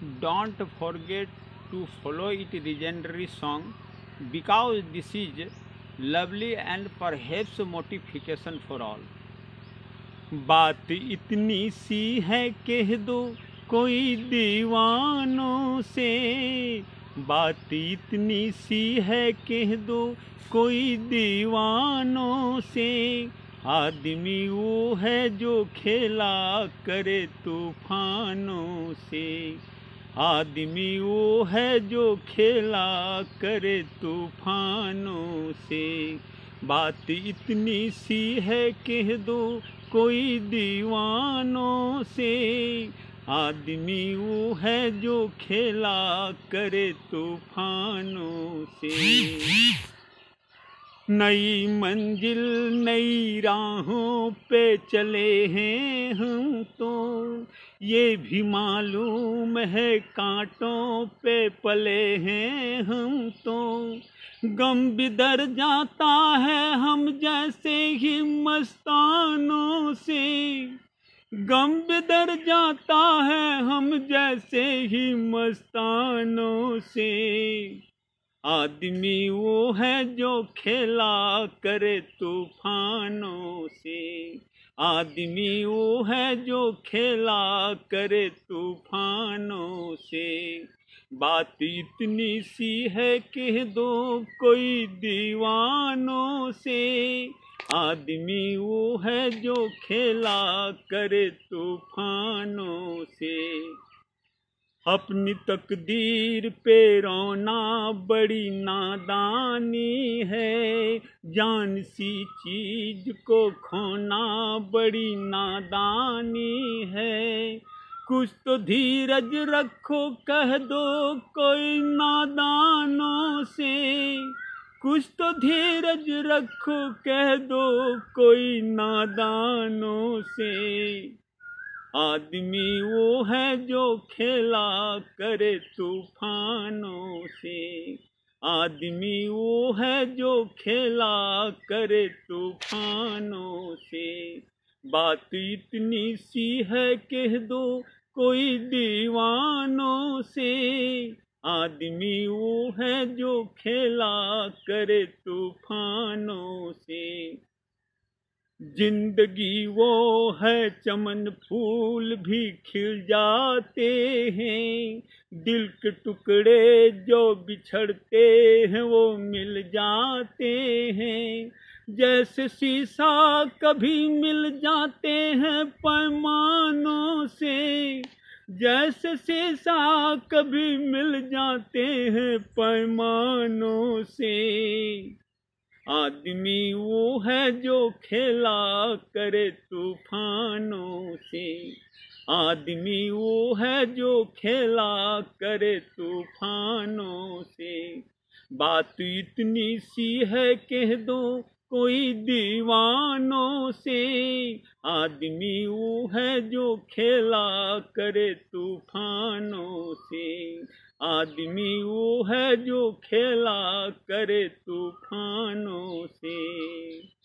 don't forget to follow it legendary song because this is lovely and perhaps motivation for all. बात इतनी सी है कह दो कोई दीवानों से, बात इतनी सी है कह दो कोई दीवानों से, आदमी वो है जो खेला करे तूफानों से, आदमी वो है जो खेला करे तूफानों से, बात इतनी सी है कह दो कोई दीवानों से, आदमी वो है जो खेला करे तूफानों से। नई मंजिल नई राहों पे चले हैं हम तो, ये भी मालूम है कांटों पे पले हैं हम तो, गम बिदर जाता है हम जैसे ही मस्तानों से, गम बिदर जाता है हम जैसे ही मस्तानों से, आदमी वो है जो खेला करे तूफानों से, आदमी वो है जो खेला करे तूफानों से, बात इतनी सी है कह दो कोई दीवानों से, आदमी वो है जो खेला करे तूफानों से। अपनी तकदीर पे रोना बड़ी नादानी है, जान सी चीज को खोना बड़ी नादानी है, कुछ तो धीरज रखो कह दो कोई नादानों से, कुछ तो धीरज रखो कह दो कोई नादानों से, आदमी वो है जो खेला करे तूफानों से, आदमी वो है जो खेला करे तूफानों से, बात इतनी सी है कह दो कोई दीवानों से, आदमी वो है जो खेला करे तूफानों से। जिंदगी वो है चमन फूल भी खिल जाते हैं, दिल के टुकड़े जो बिछड़ते हैं वो मिल जाते हैं, जैसे शीशा कभी मिल जाते हैं पैमानों से, जैसे शीशा कभी मिल जाते हैं पैमानों से, आदमी वो है जो खेला करे तूफानों से, आदमी वो है जो खेला करे तूफानों से, बात इतनी सी है कह दो कोई दीवानों से, आदमी वो है जो खेला करे तूफानों से, आदमी वो है जो खेला करे तूफानों से।